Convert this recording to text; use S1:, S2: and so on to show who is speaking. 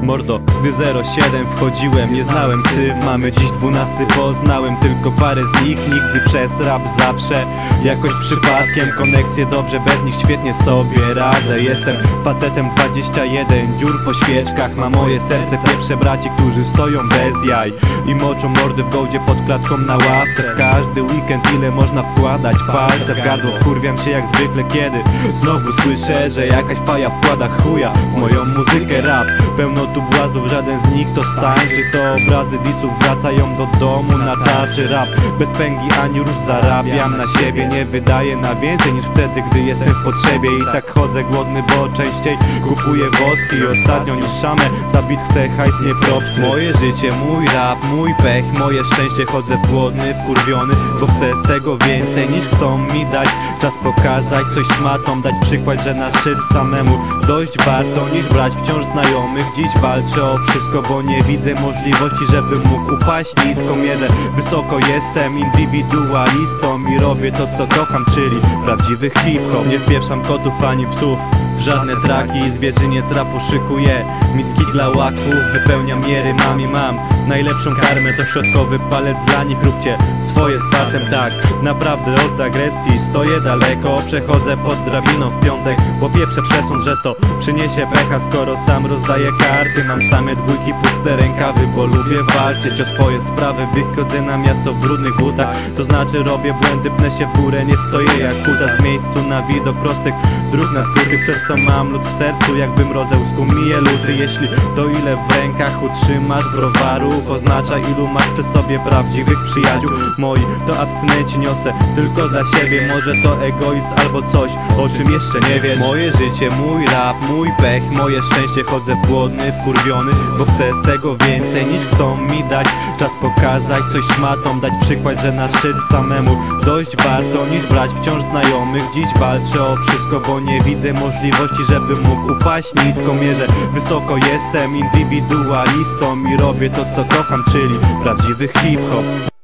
S1: Mordo, gdy 07 wchodziłem, nie znałem cyf. Mamy dziś 12, poznałem tylko parę z nich. Nigdy przez rap, zawsze jakoś przypadkiem. Koneksje dobrze, bez nich świetnie sobie radzę. Jestem facetem 21, dziur po świeczkach. Ma moje serce pieprze braci, którzy stoją bez jaj i moczą mordy w gołdzie pod klatką na ławce. W każdy weekend ile można wkładać palce w gardło. Wkurwiam się jak zwykle, kiedy znowu słyszę, że jakaś faja wkłada chuja w moją muzykę rap. Pełno tu błazdów, żaden z nich to stańczy. To obrazy disów wracają do domu na tarczy. Rap bez pęgi ani róż, zarabiam na siebie. Nie wydaję na więcej niż wtedy, gdy jestem w potrzebie. I tak chodzę głodny, bo częściej kupuję woski ostatnio niż szamę. Za bit chcę hajs, nie propsy. Moje życie, mój rap, mój pech, moje szczęście. Chodzę głodny, wkurwiony, bo chcę z tego więcej niż chcą mi dać. Czas pokazać coś szmatom, dać przykład, że na szczyt samemu dojść warto niż brać wciąż znajomych. Dziś walczę o wszystko, bo nie widzę możliwości, żebym mógł upaść nisko. Mierzę wysoko, jestem indywidualistą i robię to, co kocham, czyli prawdziwy hip-hop. Nie wpieprzam kotów ani psów w żadne traki. Zwierzyniec rapu szykuje miski dla łaków. Wypełniam je rymami, mam najlepszą karmę. To środkowy palec dla nich, róbcie swoje z fartem. Tak, naprawdę od agresji stoję daleko. Przechodzę pod drabiną w piątek, bo pieprzę przesąd, że to przyniesie pecha. Skoro sam rozdaję karty, mam same dwójki, puste rękawy, bo lubię walczyć o swoje sprawy. Wychodzę na miasto w brudnych butach, to znaczy robię błędy, pnę się w górę, nie stoję jak kutas w miejscu na widok prostych dróg na skróty. Przez co mam lód w sercu, jakbym rozełsku mije luty. Jeśli to ile w rękach utrzymasz browarów, oznacza ilu masz przy sobie prawdziwych przyjaciół. Moi to abstynenci, niosę tylko dla siebie. Może to egoizm albo coś, o czym jeszcze nie wiesz. Moje życie, mój rap, mój pech, moje szczęście. Chodzę głodny, wkurwiony, bo chcę z tego więcej niż chcą mi dać. Czas pokazać coś szmatom, dać przykład, że na szczyt samemu dojść warto niż brać wciąż znajomych. Dziś walczę o wszystko, bo nie widzę możliwości, żebym mógł upaść nisko. Mierzę wysoko, jestem indywidualistą i robię to, co kocham, czyli prawdziwy hip-hop.